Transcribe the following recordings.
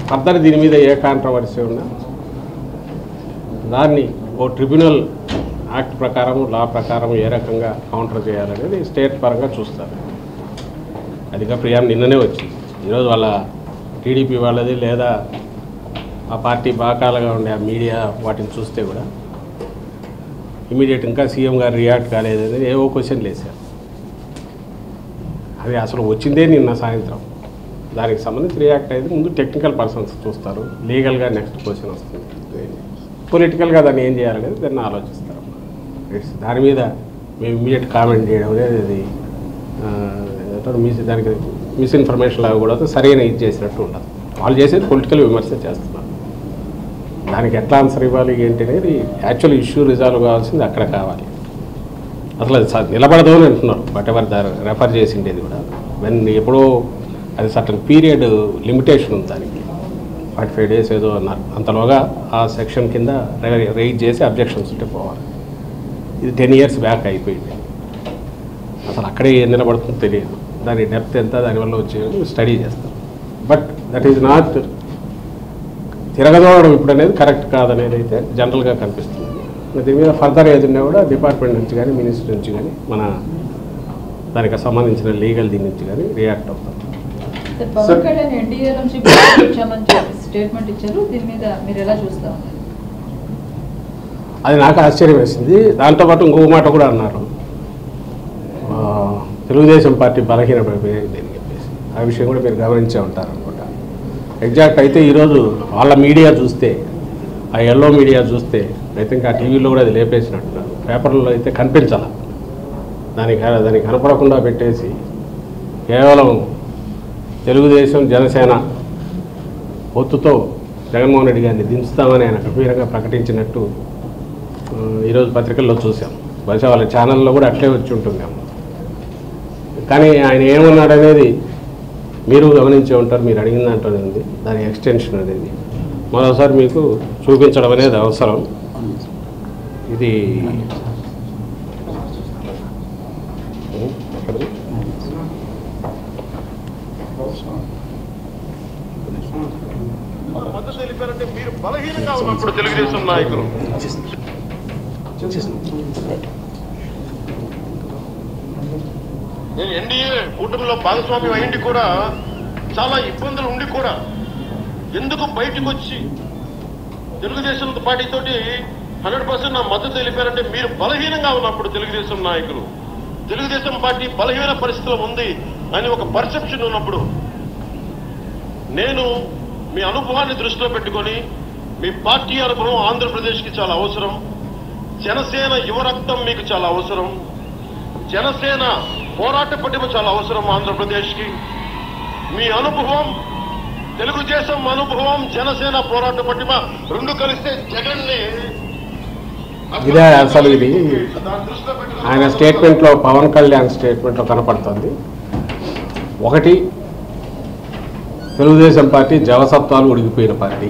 Further దీని మీద ఏ controversy ఉన్నా దాన్ని ఓ ట్రిబ్యునల్ యాక్ట్ ప్రకారం లా ప్రకారం ఏ రకంగా కౌంటర్ చేయాలనేది స్టేట్ పరంగా చూస్తారు. అదిగా ప్రియాం నిన్ననే వచ్చింది. ఈరోజు వాళ్ళ టీడీపీ వాళ్ళది లేదా ఆ పార్టీ బాకాలుగా ఉండే ఆ మీడియా వాటిని చూస్తే కూడా ఇమీడియట్ ఇంకా సీఎం గారు రియాక్ట్ కాలేదని ఏవో క్వశ్చన్లు వేశారు. అది అసలు వచ్చిందే నిన్న సాయంత్రం. దానికి సంబంధించి రియాక్ట్ అయితే ముందు టెక్నికల్ పర్సన్స్ చూస్తారు, లీగల్గా నెక్స్ట్ క్వశ్చన్ వస్తుంది, పొలిటికల్గా దాన్ని ఏం చేయాలనేది దాన్ని ఆలోచిస్తారు. దాని మీద మేము ఇమీడియట్ కామెంట్ చేయడం అనేది దానికి మిస్ఇన్ఫర్మేషన్ లాగా కూడా సరైన ఇది చేసినట్టు ఉండదు. వాళ్ళు చేసేది పొలిటికల్ విమర్శ చేస్తున్నారు. దానికి ఎట్లా ఆన్సర్ ఇవ్వాలి ఏంటి అనేది యాక్చువల్ ఇష్యూ రిజాల్వ్ కావాల్సింది అక్కడ కావాలి. అసలు అది నిలబడదు అని అంటున్నారు. బట్ ఎవరు రెఫర్ చేసిండేది కూడా ఎప్పుడో అది సర్టన్ పీరియడ్ లిమిటేషన్ ఉంది దానికి, 45 days ఏదో అన్నారు. అంతలోగా ఆ సెక్షన్ కింద రైజ్ చేసి అబ్జెక్షన్స్ ఉంటే పోవాలి. ఇది 10 years బ్యాక్ అయిపోయింది. అసలు అక్కడే ఏం నిలబడుతుందో తెలియదు. దాని డెప్త్ ఎంత, దానివల్ల వచ్చేది స్టడీ చేస్తారు. బట్ దట్ ఈజ్ నాట్ తిరగదోవడం ఇప్పుడు అనేది కరెక్ట్ కాదనేది అయితే జనరల్గా కనిపిస్తుంది. దీని మీద ఫర్దర్ ఏదైనా కూడా డిపార్ట్మెంట్ నుంచి కానీ మినిస్టర్ నుంచి కానీ మన దానికి సంబంధించిన లీగల్ దీని నుంచి కానీ రియాక్ట్ అవుతాం. పవన్ కళ్యాణ్ ఎన్డీఏ నుంచి వచ్చామని స్టేట్మెంట్ ఇచ్చారు. దీని మీద మీరు ఎలా చూస్తారు? అది నాకు ఆశ్చర్యం వేసింది. దాంతోపాటు ఇంకో మాట కూడా అన్నారు, తెలుగుదేశం పార్టీ బలహీనపడిపోయింది అని చెప్పేసి. ఆ విషయం కూడా మీరు గమనించే ఉంటారు అనుకుంటా. ఎగ్జాక్ట్ అయితే ఈరోజు వాళ్ళ మీడియా చూస్తే, ఆ ఎల్లో మీడియా చూస్తే ఐ థింక్ ఆ టీవీలో కూడా అది లేపేసినట్టున్నారు. పేపర్లో అయితే కనిపించాల, దానికి కనపడకుండా పెట్టేసి కేవలం తెలుగుదేశం జనసేన పొత్తుతో జగన్మోహన్ రెడ్డి గారిని దించుతామని ఆయన గంభీరంగా ప్రకటించినట్టు ఈరోజు పత్రికల్లో చూసాం. బహుశా వాళ్ళ ఛానల్లో కూడా అట్లే వచ్చి ఉంటుందేమో. కానీ ఆయన ఏమన్నాడనేది మీరు గమనించే ఉంటారు. మీరు అడిగిన దాంట్లో ఉంది దాని ఎక్స్టెన్షన్ అనేది మరోసారి మీకు చూపించడం అనేది అవసరం. ఇది మద్దతు తెలిపారంటే మీరు బలహీనంగా ఉన్నప్పుడు తెలుగుదేశం నాయకులు నేను ఎన్డీఏ కూటమిలో భాగస్వామ్యం అయ్యింది కూడా చాలా ఇబ్బందులు ఉండి కూడా ఎందుకు బయటకు వచ్చి తెలుగుదేశం పార్టీతోటి 100% నా మద్దతు తెలిపారంటే మీరు బలహీనంగా ఉన్నప్పుడు తెలుగుదేశం నాయకులు, తెలుగుదేశం పార్టీ బలహీన పరిస్థితిలో ఉంది అని ఒక పర్సెప్షన్ ఉన్నప్పుడు నేను మీ అనుభవాన్ని దృష్టిలో పెట్టుకొని మీ పార్టీ అనుభవం ఆంధ్రప్రదేశ్కి చాలా అవసరం, జనసేన యువరక్తం మీకు చాలా అవసరం, జనసేన పోరాట పటిమ చాలా అవసరం ఆంధ్రప్రదేశ్కి. మీ అనుభవం, తెలుగుదేశం అనుభవం, జనసేన పోరాట పటిమ రెండు కలిస్తే జగన్ని ఇదే అసలు ఇది ఆయన స్టేట్మెంట్లో, పవన్ కళ్యాణ్ స్టేట్మెంట్లో కనపడుతుంది. ఒకటి, తెలుగుదేశం పార్టీ జవసత్వాలు ఉడిగిపోయిన పార్టీ,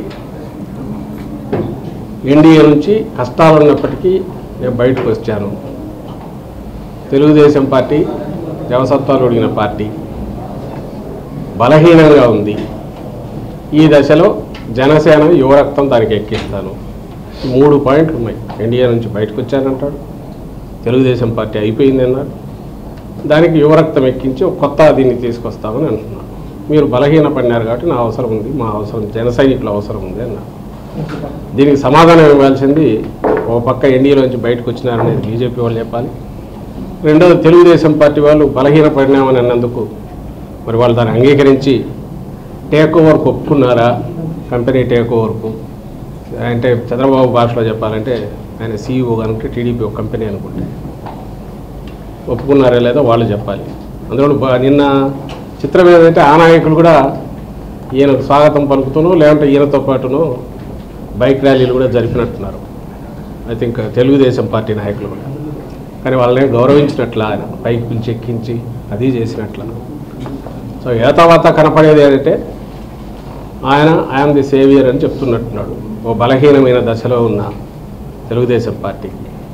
ఎన్డీఏ నుంచి కష్టాలు ఉన్నప్పటికీ నేను బయటకు వచ్చాను, తెలుగుదేశం పార్టీ జవసత్వాలు ఉడిగిన పార్టీ, బలహీనంగా ఉంది, ఈ దశలో జనసేన యువరక్తం దానికి ఎక్కిస్తాను. 3 పాయింట్లు ఉన్నాయి. ఎన్డీఏ నుంచి బయటకు వచ్చానంటాడు, తెలుగుదేశం పార్టీ అయిపోయింది అన్నాడు, దానికి యువరక్తం ఎక్కించి ఒక కొత్త దీన్ని తీసుకొస్తామని అంటున్నాడు. మీరు బలహీన పడినారు కాబట్టి నా అవసరం ఉంది, మా అవసరం, జన సైనికుల అవసరం ఉంది అన్నారు. దీనికి సమాధానం ఇవ్వాల్సింది ఒక పక్క ఎన్డీఏలోంచి బయటకు వచ్చినారనేది బీజేపీ వాళ్ళు చెప్పాలి, రెండోది తెలుగుదేశం పార్టీ వాళ్ళు బలహీన పడినామని అన్నందుకు మరి వాళ్ళు దాన్ని అంగీకరించి టేక్ ఓవర్కు ఒప్పుకున్నారా, కంపెనీ టేక్ ఓవర్కు. అంటే చంద్రబాబు భాషలో చెప్పాలంటే ఆయన సీఈఓ కనుక టీడీపీ ఒక కంపెనీ అనుకుంటే ఒప్పుకున్నారా లేదో వాళ్ళు చెప్పాలి. అందులో నిన్న చిత్రం ఏదంటే ఆ నాయకులు కూడా ఈయనకు స్వాగతం పలుకుతూనో లేదంటే ఈయనతో పాటునో బైక్ ర్యాలీలు కూడా జరిపినట్టున్నారు. ఐ థింక్ తెలుగుదేశం పార్టీ నాయకులు కూడా. కానీ వాళ్ళని గౌరవించినట్ల, ఆయన పైకి పిలిచి ఎక్కించి అది చేసినట్ల. సో ఏతావాత కనపడేది ఏంటంటే ఆయన ఐఎమ్ ది సేవియర్ అని చెప్తున్నట్టున్నాడు ఓ బలహీనమైన దశలో ఉన్న తెలుగుదేశం పార్టీ.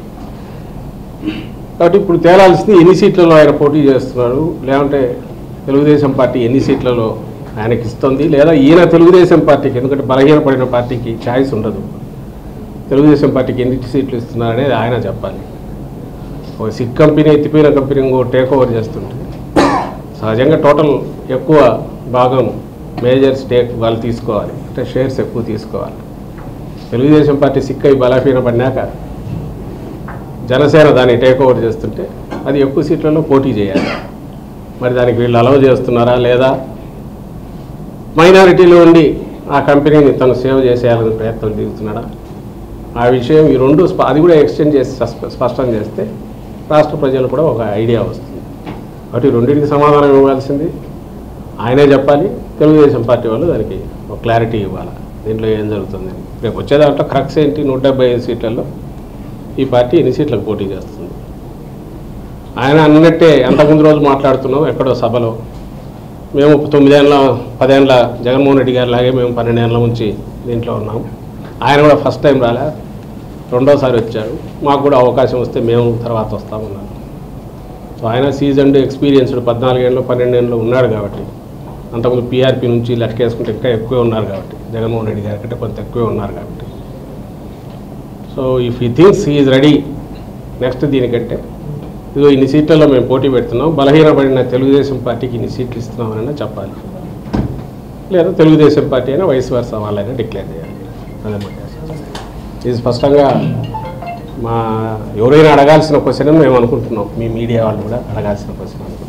కాబట్టి ఇప్పుడు తేలాల్సింది ఎన్ని సీట్లలో ఆయన పోటీ చేస్తున్నాడు, లేదంటే తెలుగుదేశం పార్టీ ఎన్ని సీట్లలో ఆయనకి ఇస్తుంది, లేదా ఈయన తెలుగుదేశం పార్టీకి, ఎందుకంటే బలహీనపడిన పార్టీకి ఛాయిస్ ఉండదు, తెలుగుదేశం పార్టీకి ఎన్ని సీట్లు ఇస్తున్నారనేది ఆయన చెప్పాలి. ఒక సిక్ కంపెనీ ఎత్తిపోయిన కంపెనీ ఇంకో టేక్ ఓవర్ చేస్తుంటే సహజంగా టోటల్ ఎక్కువ భాగం మేజర్ స్టేక్ వాళ్ళు తీసుకోవాలి, అంటే షేర్స్ ఎక్కువ తీసుకోవాలి. తెలుగుదేశం పార్టీ సిక్ అయి బలహీనపడినాక జనసేన దాన్ని టేక్ ఓవర్ చేస్తుంటే అది ఎక్కువ సీట్లలో పోటీ చేయాలి. మరి దానికి వీళ్ళు అలౌ చేస్తున్నారా, లేదా మైనారిటీలో ఉండి ఆ కంపెనీని తను సేవ్ చేసేయాలని ప్రయత్నం దిగుతున్నాడా, ఆ విషయం ఈ రెండు అది కూడా ఎక్స్టెండ్ చేసి స్పష్టం చేస్తే రాష్ట్ర ప్రజలు కూడా ఒక ఐడియా వస్తుంది. కాబట్టి రెండింటికి సమాధానం ఇవ్వాల్సింది ఆయనే చెప్పాలి, తెలుగుదేశం పార్టీ వాళ్ళు దానికి ఒక క్లారిటీ ఇవ్వాలి దీంట్లో ఏం జరుగుతుంది. రేపు వచ్చే దాంట్లో క్రక్స్ ఏంటి, 175 సీట్లలో ఈ పార్టీ ఎన్ని సీట్లకు పోటీ చేస్తుంది. ఆయన అన్నట్టే అంతకుముందు రోజు మాట్లాడుతున్నాం ఎక్కడో సభలో, మేము 9 ఏళ్ళ 10 ఏళ్ళ జగన్మోహన్ రెడ్డి గారి లాగే మేము 12 ఏళ్ళ నుంచి దీంట్లో ఉన్నాం. ఆయన కూడా ఫస్ట్ టైం రాలే, రెండోసారి వచ్చాడు, మాకు కూడా అవకాశం వస్తే మేము తర్వాత వస్తామన్నారు. సో ఆయన సీజన్డ్ ఎక్స్పీరియన్స్డ్ 14 ఏళ్ళు 12 ఏళ్ళు ఉన్నాడు కాబట్టి, అంతకుముందు పీఆర్పీ నుంచి లెక్కేసుకుంటే ఇంకా ఎక్కువే ఉన్నారు కాబట్టి, జగన్మోహన్ రెడ్డి గారి కంటే కొంత ఎక్కువే ఉన్నారు కాబట్టి. So if he thinks he is ready next దీనికంటే ఇదిగో ఇన్ని సీట్లలో మేము పోటీ పెడుతున్నాం, బలహీనపడిన తెలుగుదేశం పార్టీకి ఇన్ని సీట్లు ఇస్తున్నామని చెప్పాలి, లేదా తెలుగుదేశం పార్టీ అయినా వైస్ వర్స వాళ్ళైనా డిక్లేర్ చేయాలి. అదనమాట ఇది స్పష్టంగా ఎవరైనా అడగాల్సిన క్వశ్చన్ మేము అనుకుంటున్నాం, మీ మీడియా వాళ్ళు కూడా అడగాల్సిన క్వశ్చన్ అనుకుంటున్నాం.